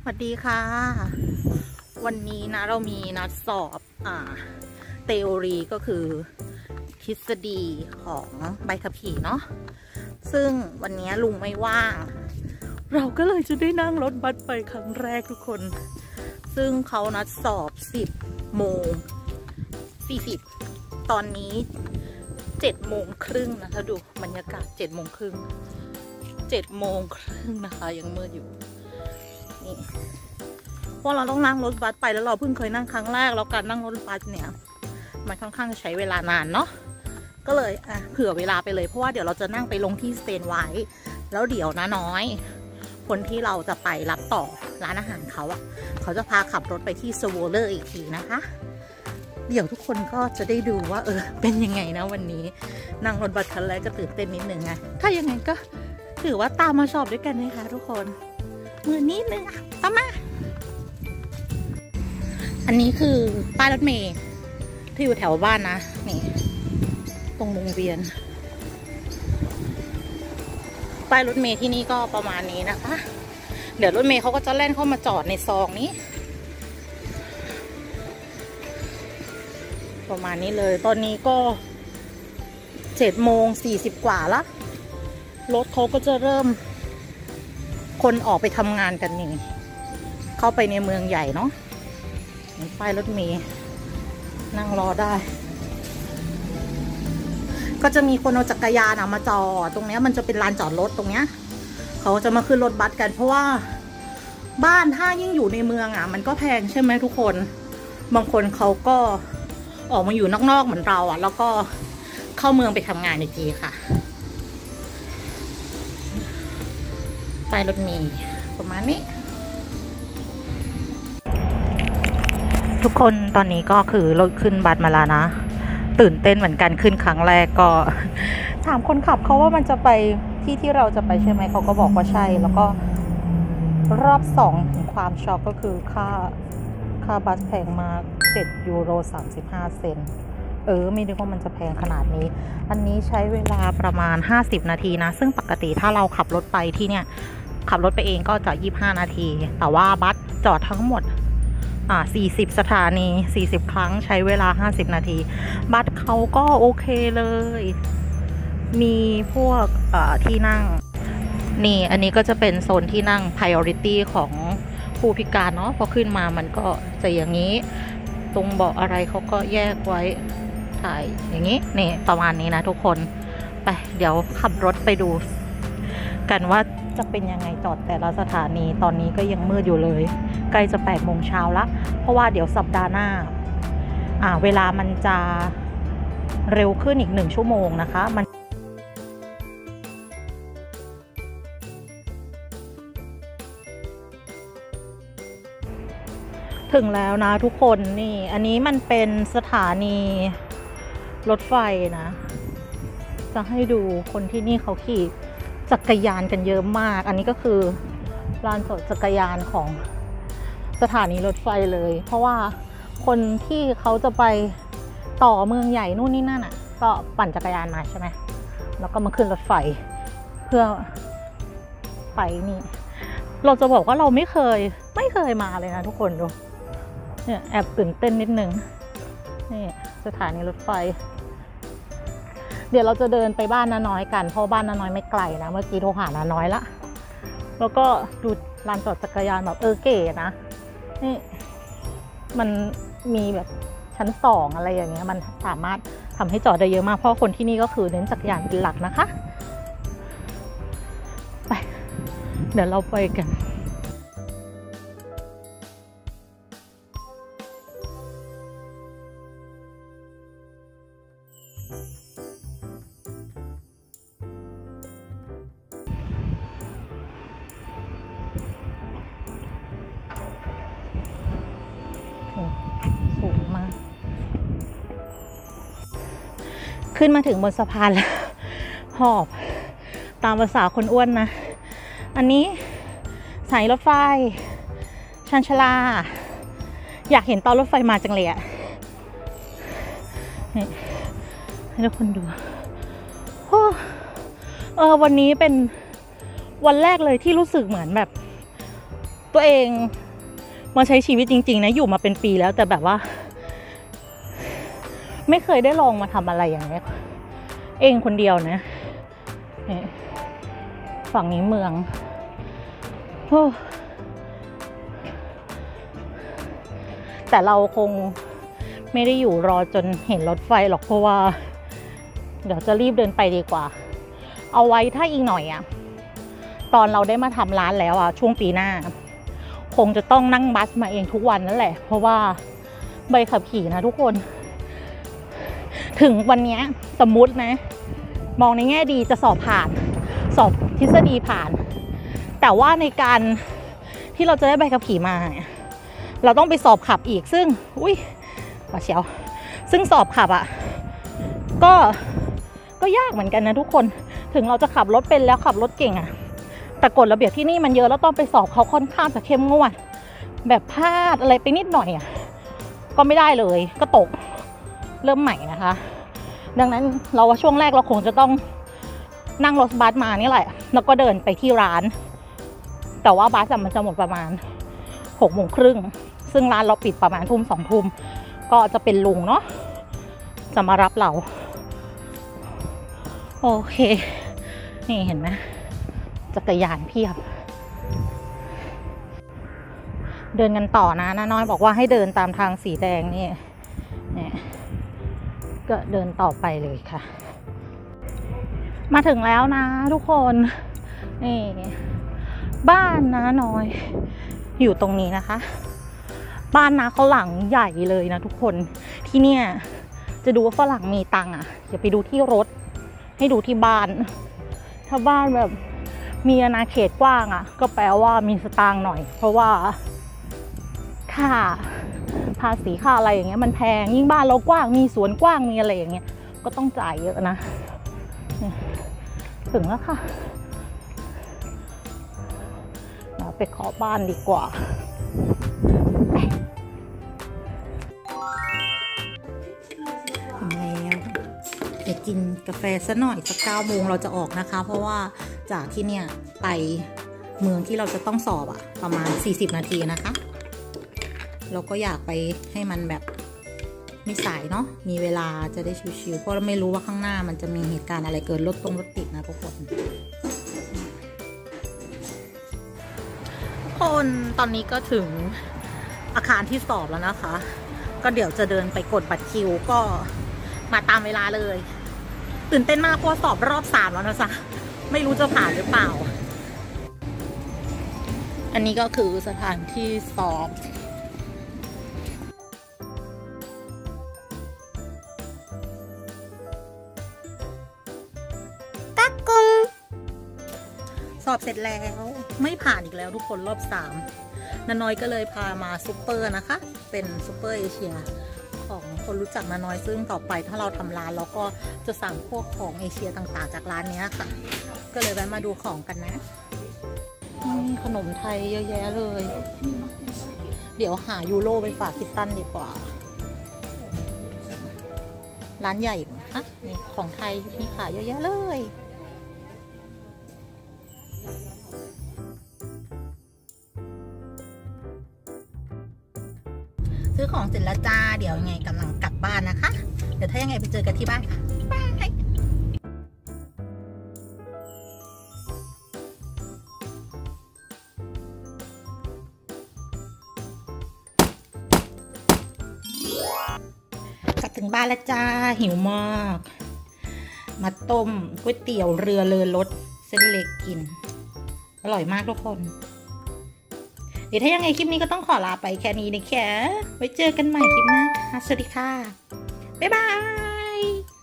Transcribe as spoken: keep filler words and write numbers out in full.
วัสดีค่ะวันนี้นะเรามีนัดสอบอ่าเทอรีก็คือทฤษฎีของใบขับขี่เนาะซึ่งวันนี้ลุงไม่ว่างเราก็เลยจะได้นั่งรถบัสไปครั้งแรกทุกคนซึ่งเขานัดสอบสิบโมงสี่สิบตอนนี้เจ็ดโมงครึ่งนะคะดูบรรยากาศเจ็ดโมงครึ่งเจ็ดโมงครึ่งนะคะยังมืดอยู่นี่เพราะเราต้องนั่งรถบัสไปแล้วเราเพิ่งเคยนั่งครั้งแรกแล้วการนั่งรถบัสเนี่ยมันค่อนข้างใช้เวลานานเนาะก็เลยอ่ะเผื่อเวลาไปเลยเพราะว่าเดี๋ยวเราจะนั่งไปลงที่สเตนไว้แล้วเดี๋ยวนะน้อยคนที่เราจะไปรับต่อร้านอาหารเขาอ่ะเขาจะพาขับรถไปที่สโวเลอร์อีกทีนะคะเดี๋ยวทุกคนก็จะได้ดูว่าเออเป็นยังไงนะวันนี้นั่งรถบัสคันแรกก็ตื่นเต้นนิดนึงไงถ้ายังไงก็ถือว่าตามมาสอบด้วยกันนะคะทุกคนมือนิดนึงอ่ะตามมาอันนี้คือป้ายรถเมล์ที่อยู่แถวบ้านนะนี่ตรงวงเวียนป้ายรถเมล์ที่นี่ก็ประมาณนี้นะคะเดี๋ยวรถเมล์เขาก็จะแล่นเข้ามาจอดในซองนี้ประมาณนี้เลยตอนนี้ก็เจ็ดโมงสี่สิบกว่าละรถเขาก็จะเริ่มคนออกไปทำงานกันนี่เข้าไปในเมืองใหญ่เนาะป้ายรถเมล์นั่งรอได้ก็จะมีคนเอาจักรยานมาจอดตรงนี้มันจะเป็นลานจอดรถตรงเนี้ยเขาจะมาขึ้นรถบัสกันเพราะว่าบ้านถ้ายิ่งอยู่ในเมืองอ่ะมันก็แพงใช่ไหมทุกคนบางคนเขาก็ออกมาอยู่นอกๆเหมือนเราอ่ะแล้วก็เข้าเมืองไปทำงานในทีค่ะป้ายรถเมล์ประมาณนี้ทุกคนตอนนี้ก็คือรถขึ้นบัสมาแล้วนะตื่นเต้นเหมือนกันขึ้นครั้งแรกก็ถามคนขับเขาว่ามันจะไปที่ที่เราจะไปใช่ไหมเขาก็บอกว่าใช่แล้วก็รอบสองถึงความช็อกก็คือค่าค่าบัสแพงมากเจ็ดยูโรสามสิบห้าเซนต์เออไม่นึกว่ามันจะแพงขนาดนี้อันนี้ใช้เวลาประมาณห้าสิบนาทีนะซึ่งปกติถ้าเราขับรถไปที่เนี่ยขับรถไปเองก็จะยี่สิบห้านาทีแต่ว่าบัสจอดทั้งหมดอ่าสี่สิบสถานีสี่สิบครั้งใช้เวลาห้าสิบนาทีบัสเขาก็โอเคเลยมีพวกอ่าที่นั่งนี่อันนี้ก็จะเป็นโซนที่นั่ง priority ของผู้พิการเนาะพอขึ้นมามันก็จะอย่างนี้ตรงเบาะอะไรเขาก็แยกไว้ถ่ายอย่างนี้นี่ประมาณนี้นะทุกคนไปเดี๋ยวขับรถไปดูกันว่าจะเป็นยังไงจอดแต่ละสถานีตอนนี้ก็ยังมืดอยู่เลยใกล้จะแปดโมงเช้าละเพราะว่าเดี๋ยวสัปดาห์หน้าอ่าเวลามันจะเร็วขึ้นอีกหนึ่งชั่วโมงนะคะมันถึงแล้วนะทุกคนนี่อันนี้มันเป็นสถานีรถไฟนะจะให้ดูคนที่นี่เขาขี่จักรยานกันเยอะมากอันนี้ก็คือลานจอดจักรยานของสถานีรถไฟเลยเพราะว่าคนที่เขาจะไปต่อเมืองใหญ่นู่นนี่นั่นอ่ะก็ปั่นจักรยานมาใช่ไหมแล้วก็มาขึ้นรถไฟเพื่อไปนี่เราจะบอกว่าเราไม่เคยไม่เคยมาเลยนะทุกคนดูเนี่ยแอบตื่นเต้นนิดนึงนี่สถานีรถไฟเดี๋ยวเราจะเดินไปบ้านน้าน้อยกันเพราะบ้านน้าน้อยไม่ไกลนะเมื่อกี้โทรหาน้าน้อยละแล้วก็ดูลานจอดจักรยานแบบเออเก๋นะนี่มันมีแบบชั้นสองอะไรอย่างเงี้ยมันสามารถทำให้จอดได้เยอะมากเพราะคนที่นี่ก็คือเน้นจักรยานเป็นหลักนะคะไปเดี๋ยวเราไปกันสูงมากขึ้นมาถึงบนสะพานแล้วหอบตามภาษาคนอ้วนนะอันนี้สายรถไฟชันชลาอยากเห็นตอนรถไฟมาจังเลยอะให้ทุกคนดูเออวันนี้เป็นวันแรกเลยที่รู้สึกเหมือนแบบตัวเองมาใช้ชีวิตจริงๆนะอยู่มาเป็นปีแล้วแต่แบบว่าไม่เคยได้ลองมาทำอะไรอย่างเงี้ยเองคนเดียวนะฝั่งนี้เมืองแต่เราคงไม่ได้อยู่รอจนเห็นรถไฟหรอกเพราะว่าเดี๋ยวจะรีบเดินไปดีกว่าเอาไว้ถ้าอีกหน่อยอะตอนเราได้มาทำร้านแล้วอะช่วงปีหน้าคงจะต้องนั่งบัสมาเองทุกวันนั่นแหละเพราะว่าใบขับขี่นะทุกคนถึงวันนี้สมมุตินะมองในแง่ดีจะสอบผ่านสอบทฤษฎีผ่านแต่ว่าในการที่เราจะได้ใบขับขี่มาเราต้องไปสอบขับอีกซึ่งอุ้ยป่าเชียวซึ่งสอบขับอ่ะก็ก็ยากเหมือนกันนะทุกคนถึงเราจะขับรถเป็นแล้วขับรถเก่งอ่ะแต่กฎระเบียบที่นี่มันเยอะแล้วต้องไปสอบเขาค่อนข้างจะเข้มงวดแบบพลาดอะไรไปนิดหน่อยอ่ะก็ไม่ได้เลยก็ตกเริ่มใหม่นะคะดังนั้นเราว่าช่วงแรกเราคงจะต้องนั่งรถบัสมานี่แหละแล้วก็เดินไปที่ร้านแต่ว่าบัสมันจะหมดประมาณหกโมงครึ่งซึ่งร้านเราปิดประมาณทุ่มสองทุ่มก็จะเป็นลุงเนาะจะมารับเราโอเคนี่เห็นไหมจักรยานเพียบเดินกันต่อนะน้าน้อยบอกว่าให้เดินตามทางสีแดงนี่เนี่ยก็เดินต่อไปเลยค่ะมาถึงแล้วนะทุกคนนี่บ้านน้าน้อยอยู่ตรงนี้นะคะบ้านน้าเขาหลังใหญ่เลยนะทุกคนที่เนี่ยจะดูว่าฝรั่งมีตังค์อ่ะอย่าไปดูที่รถให้ดูที่บ้านถ้าบ้านแบบมีอาณาเขตกว้างอ่ะก็แปลว่ามีสตางค์หน่อยเพราะว่าค่าภาษีค่าอะไรอย่างเงี้ยมันแพงยิ่งบ้านเรากว้างมีสวนกว้างมีอะไรอย่างเงี้ยก็ต้องจ่ายเยอะนะถึงแล้วค่ะเราไปขอบ้านดีกว่าแล้วเดี๋ยวกินกาแฟซะหน่อยสักเก้าโมงเราจะออกนะคะเพราะว่าจากที่เนี่ยไปเมืองที่เราจะต้องสอบอะประมาณสี่สิบนาทีนะคะเราก็อยากไปให้มันแบบไม่สายเนาะมีเวลาจะได้ชิวๆเพราะเราไม่รู้ว่าข้างหน้ามันจะมีเหตุการณ์อะไรเกิดรถตรงรถติดนะทุกคนทุกคนตอนนี้ก็ถึงอาคารที่สอบแล้วนะคะก็เดี๋ยวจะเดินไปกดบัตรคิวก็มาตามเวลาเลยตื่นเต้นมากเพราะสอบรอบสามแล้วนะจ๊ะไม่รู้จะผ่านหรือเปล่าอันนี้ก็คือสถานที่สอบกักกุงสอบเสร็จแล้วไม่ผ่านอีกแล้วทุกคนรอบสามน้าน้อยก็เลยพามาซุปเปอร์นะคะเป็นซุปเปอร์เอเชียของคนรู้จักน้าน้อยซึ่งต่อไปถ้าเราทำร้านเราก็จะสั่งพวกของเอเชียต่างๆจากร้านนี้ค่ะก็เลยแวะมาดูของกันนะมีขนมไทยเยอะแยะเลยเดี๋ยวหายูโรไปฝากคิตตันดีกว่าร้านใหญ่นะคะนี่ของไทยมีขายเยอะแยะเลยซื้อของเสร็จแล้วจ้าเดี๋ยวยังไงกำลังกลับบ้านนะคะเดี๋ยวถ้ายังไงไปเจอกันที่บ้านค่ะบายกลับถึงบ้านแล้วจ้าหิวมากมาต้มก๋วยเตี๋ยวเรือเลอรสเส้นเล็กกินอร่อยมากทุกคนเดี๋ยวถ้ายังไงคลิปนี้ก็ต้องขอลาไปแค่นี้นะคะไว้เจอกันใหม่คลิปหน้าค่ะสวัสดีค่ะบ๊ายบาย